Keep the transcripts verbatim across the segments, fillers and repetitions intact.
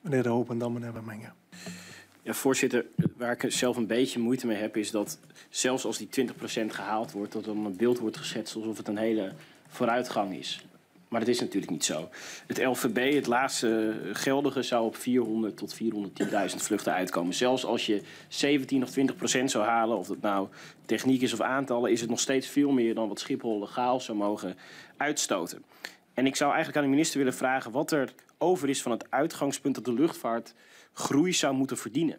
Meneer De Hoop en dan meneer Bermenga. Ja, voorzitter, waar ik zelf een beetje moeite mee heb is dat zelfs als die twintig procent gehaald wordt, dat er dan een beeld wordt geschetst alsof het een hele vooruitgang is. Maar dat is natuurlijk niet zo. Het L V B, het laatste geldige, zou op vierhonderd tot vierhonderdtienduizend vluchten uitkomen. Zelfs als je zeventien of twintig procent zou halen, of dat nou techniek is of aantallen, is het nog steeds veel meer dan wat Schiphol legaal zou mogen uitstoten. En ik zou eigenlijk aan de minister willen vragen wat er over is van het uitgangspunt dat de luchtvaart groei zou moeten verdienen.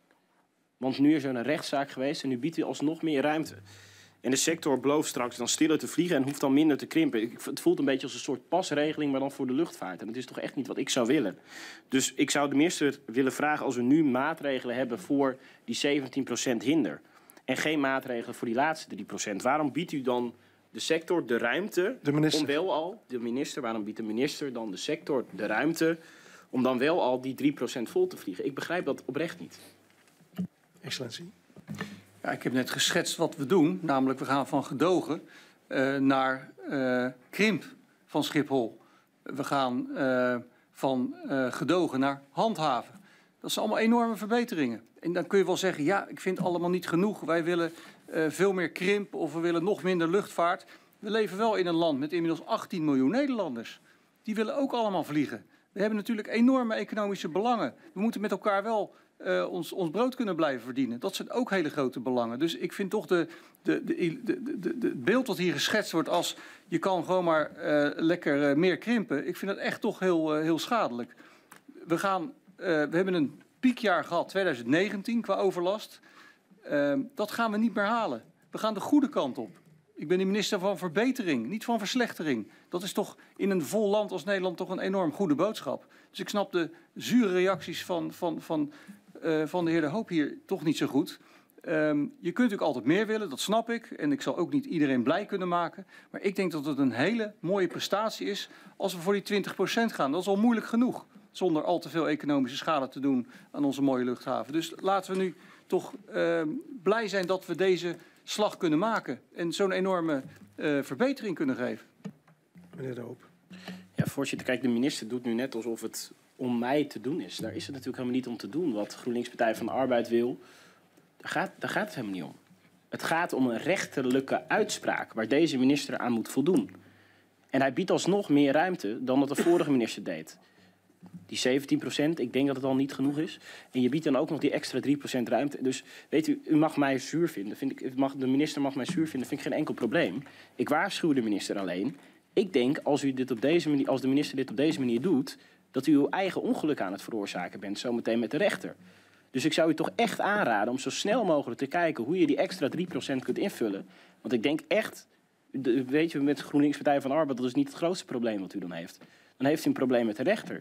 Want nu is er een rechtszaak geweest en nu biedt u alsnog meer ruimte. En de sector belooft straks dan stiller te vliegen en hoeft dan minder te krimpen. Het voelt een beetje als een soort pasregeling, maar dan voor de luchtvaart. En dat is toch echt niet wat ik zou willen. Dus ik zou de minister willen vragen, als we nu maatregelen hebben voor die zeventien procent hinder en geen maatregelen voor die laatste drie procent, waarom biedt u dan de sector de ruimte de minister. om wel al, de minister, waarom biedt de minister dan de sector de ruimte om dan wel al die drie procent vol te vliegen? Ik begrijp dat oprecht niet. Excellentie. Ja, ik heb net geschetst wat we doen. Namelijk, we gaan van gedogen uh, naar uh, krimp van Schiphol. We gaan uh, van uh, gedogen naar handhaven. Dat zijn allemaal enorme verbeteringen. En dan kun je wel zeggen, ja, ik vind het allemaal niet genoeg. Wij willen uh, veel meer krimp of we willen nog minder luchtvaart. We leven wel in een land met inmiddels achttien miljoen Nederlanders. Die willen ook allemaal vliegen. We hebben natuurlijk enorme economische belangen. We moeten met elkaar wel uh, ons, ons brood kunnen blijven verdienen. Dat zijn ook hele grote belangen. Dus ik vind toch de, de, de, de, de, de, het beeld wat hier geschetst wordt als je kan gewoon maar uh, lekker uh, meer krimpen. Ik vind dat echt toch heel, uh, heel schadelijk. We, gaan, uh, we hebben een piekjaar gehad, twintig negentien, qua overlast. Uh, dat gaan we niet meer halen. We gaan de goede kant op. Ik ben de minister van verbetering, niet van verslechtering. Dat is toch in een vol land als Nederland toch een enorm goede boodschap. Dus ik snap de zure reacties van, van, van, uh, van de heer De Hoop hier toch niet zo goed. Um, je kunt natuurlijk altijd meer willen, dat snap ik. En ik zal ook niet iedereen blij kunnen maken. Maar ik denk dat het een hele mooie prestatie is als we voor die twintig procent gaan. Dat is al moeilijk genoeg, zonder al te veel economische schade te doen aan onze mooie luchthaven. Dus laten we nu toch uh, blij zijn dat we deze slag kunnen maken en zo'n enorme uh, verbetering kunnen geven. Meneer De Hoop. Ja, voorzitter, kijk, de minister doet nu net alsof het om mij te doen is. Daar is het natuurlijk helemaal niet om te doen. Wat GroenLinks Partij van de Arbeid wil, daar gaat, daar gaat het helemaal niet om. Het gaat om een rechterlijke uitspraak waar deze minister aan moet voldoen. En hij biedt alsnog meer ruimte dan dat de vorige minister deed. Die zeventien procent, ik denk dat het al niet genoeg is. En je biedt dan ook nog die extra drie procent ruimte. Dus weet u, u mag mij zuur vinden. Vind ik, mag, de minister mag mij zuur vinden, vind ik geen enkel probleem. Ik waarschuw de minister alleen. Ik denk, als, u dit op deze manier, als de minister dit op deze manier doet, dat u uw eigen ongeluk aan het veroorzaken bent, zometeen met de rechter. Dus ik zou u toch echt aanraden om zo snel mogelijk te kijken hoe je die extra drie procent kunt invullen. Want ik denk echt, weet je, met GroenLinks Partij van de Arbeid, dat is niet het grootste probleem wat u dan heeft. Dan heeft u een probleem met de rechter.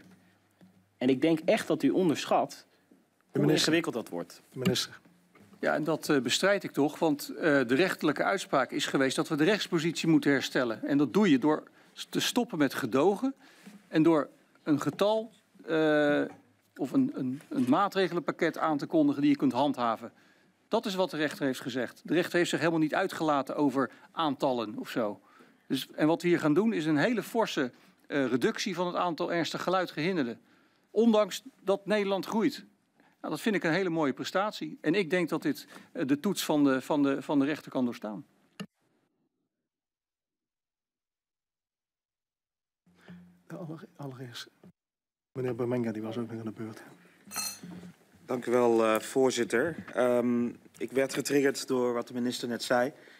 En ik denk echt dat u onderschat hoe ingewikkeld dat wordt. De minister. Ja, en dat uh, bestrijd ik toch, want uh, de rechterlijke uitspraak is geweest dat we de rechtspositie moeten herstellen. En dat doe je door te stoppen met gedogen en door een getal uh, of een, een, een maatregelenpakket aan te kondigen die je kunt handhaven. Dat is wat de rechter heeft gezegd. De rechter heeft zich helemaal niet uitgelaten over aantallen of zo. Dus, en wat we hier gaan doen is een hele forse uh, reductie van het aantal ernstig geluidgehinderden. Ondanks dat Nederland groeit. Nou, dat vind ik een hele mooie prestatie. En ik denk dat dit uh, de toets van de, van, de, van de rechter kan doorstaan. Allereerst, meneer Bermenga, die was ook weer aan de beurt. Dank u wel, uh, voorzitter. Um, ik werd getriggerd door wat de minister net zei.